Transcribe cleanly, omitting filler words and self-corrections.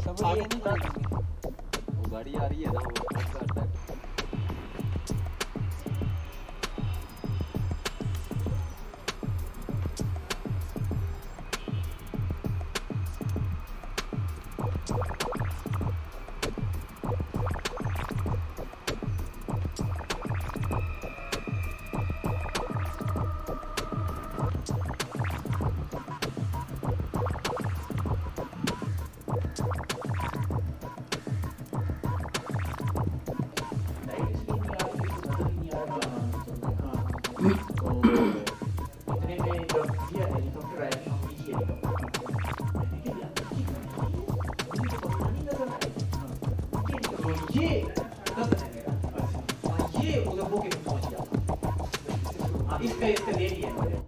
आगे वो गाड़ी आ रही है ना, वो कौन सा अटैक ये गलत है मेरा, ये उधर वो के पहुंच गया। इसका दे दिया मैंने।